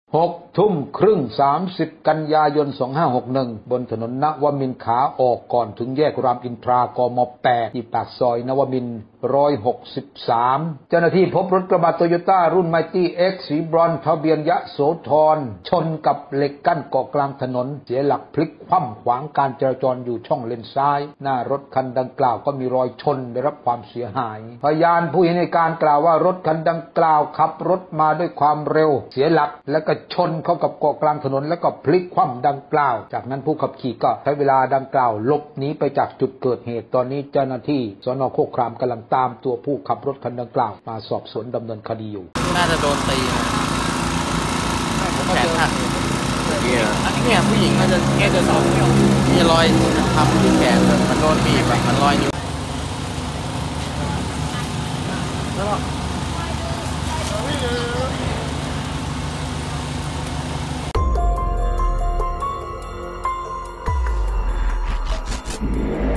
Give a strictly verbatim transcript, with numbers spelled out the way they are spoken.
หกทุ่มครึ่งสามสิบกันยายนสองห้าหกหนึ่งบนถนนนวมินทร์ขาออกก่อนถึงแยกรามอินทรากมแปดที่ปากซอยนวมินทร์ร้อยหกสิบสามเจ้าหน้าที่พบรถกระบะโตโยต้ารุ่นไมตี้เอ็กซ์สีบรอนซ์ทะเบียนยะโสธรชนกับเหล็กกั้นเกาะกลางถนนเสียหลักพลิกคว่ำขวางการจราจรอยู่ช่องเลนซ้ายหน้ารถคันดังกล่าวก็มีรอยชนได้รับความเสียหายพยานผู้เห็นเหตุการณ์กล่าวว่ารถคันดังกล่าวขับรถมาด้วยความเร็วเสียหลักและก็ชนเข้ากับเกาะกลางถนนแล้วก็พลิกคว่ำดังกล่าวจากนั้นผู้ขับขี่ก็ใช้เวลาดังกล่าวหลบหนีไปจากจุดเกิดเหตุตอนนี้เจ้าหน้าที่สน.โคกครามกำลังตามตัวผู้ขับรถคันดังกล่าวมาสอบสวนดำเนินคดีอยู่น่าจะโดนตีนะแขนหักเนี่ยผู้หญิงน่าจะเนี่ยจะสองมีรอยทำที่แขนมันโดนบีบแบบมันรอยนิ้วแล้ว